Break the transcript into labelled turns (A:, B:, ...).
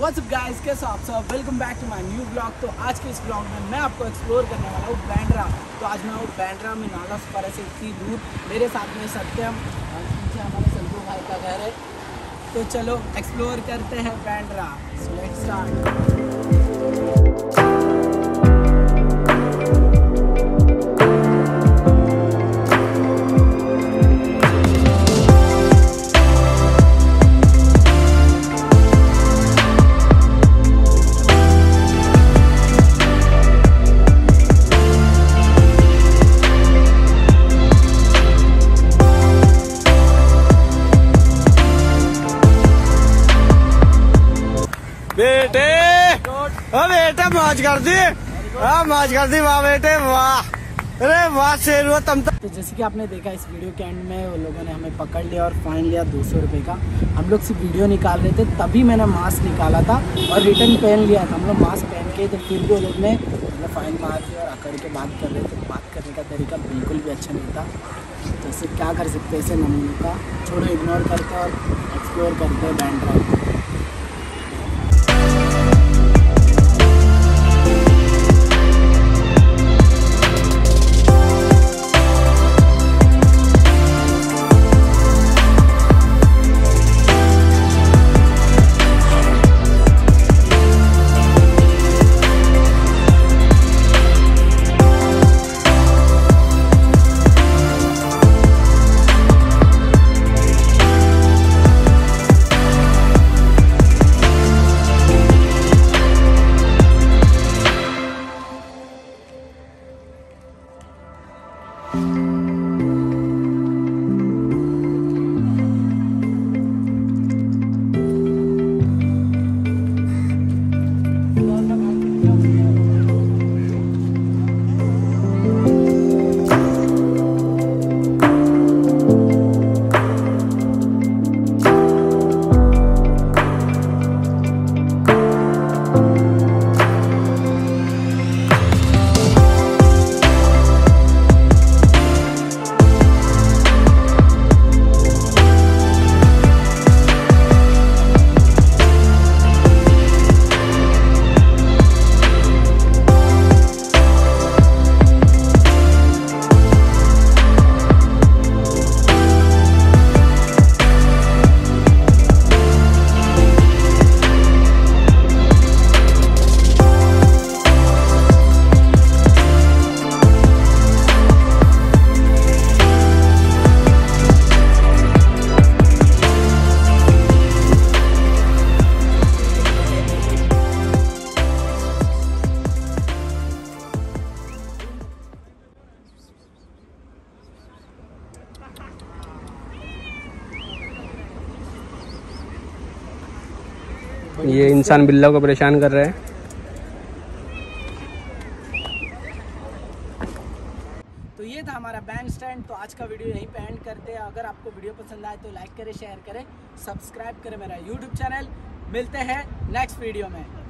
A: What's up guys, कैसे आप सब? Welcome back to my new blog. तो आज के इस ब्लॉग में मैं आपको एक्सप्लोर करने वाला हूँ बांद्रा। तो आज मैं हूँ बांद्रा में, नाला पर से इतनी दूर। मेरे साथ में सत्यम, पीछे हमारे संतू भाई का घर है। तो चलो एक्सप्लोर करते हैं बांद्रा। So let's start.
B: बेटे ओ बेटा मौज कर दी, मौज कर दी, वाह बेटे वाह, अरे वाह शेर हुआ तुम तो।
A: जैसे कि आपने देखा इस वीडियो के एंड में वो लोगों ने हमें पकड़ लिया और फाइन लिया 200 रुपये का। हम लोग सिर्फ वीडियो निकाल रहे थे, तभी मैंने मास्क निकाला था और रिटर्न पहन लिया था। हम लोग मास्क पहन के, तो फिर भी वो लोग ने फाइन मार दिया और आकर के बात कर रहे थे। बात करने का तरीका बिल्कुल भी अच्छा नहीं था। तो इससे क्या कर सकते हैं, ऐसे नमूनों का छोड़ो, इग्नोर करते और एक्सप्लोर करते हैं बांद्रा।
B: ये इंसान बिल्ला को परेशान कर रहे हैं।
A: तो ये था हमारा बैंड स्टैंड। तो आज का वीडियो यहीं पे एंड करते हैं। अगर आपको वीडियो पसंद आए तो लाइक करें, शेयर करें, सब्सक्राइब करें मेरा यूट्यूब चैनल। मिलते हैं नेक्स्ट वीडियो में।